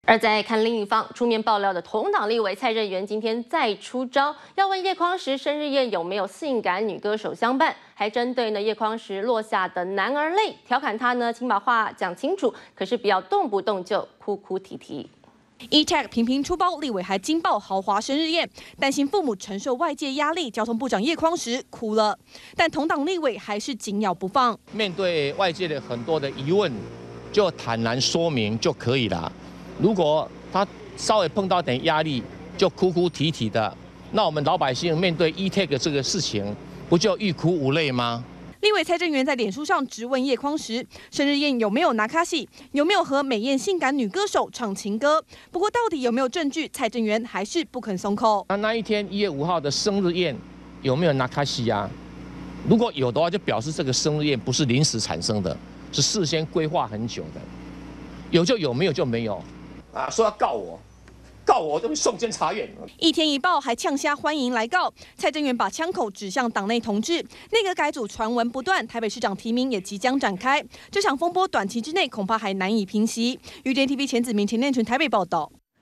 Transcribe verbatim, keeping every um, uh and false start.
而在看另一方，出面爆料的同党立委蔡正元今天再出招，要问叶匡时生日宴有没有性感女歌手相伴，还针对呢叶匡时落下的男儿泪，调侃他呢，请把话讲清楚，可是不要动不动就哭哭啼啼。 E T A G 频频出包，立委还惊爆豪华生日宴，担心父母承受外界压力。交通部长叶匡时哭了，但同党立委还是紧咬不放。 面对外界的很多的疑问，就坦然说明就可以了。如果他稍微碰到点压力，就哭哭啼啼的，那我们老百姓面对 E T A G 这个事情，不就欲哭无泪吗？ 立委蔡正元在脸书上质问叶匡时，生日宴有没有拿卡西，有没有和美艳性感女歌手唱情歌？不过到底有没有证据，蔡正元还是不肯松口。 那那一天一月五号的生日宴有没有拿卡西呀？如果有的话，就表示这个生日宴不是临时产生的，是事先规划很久的。有就有，没有就没有。啊，说要告我。 告我都会送监察院。 一天一报还呛瞎欢迎来告，蔡正元把枪口指向党内同志，内阁改组传闻不断，台北市长提名也即将展开，这场风波短期之内恐怕还难以平息。U J T V 钱子明、钱念纯台北报道。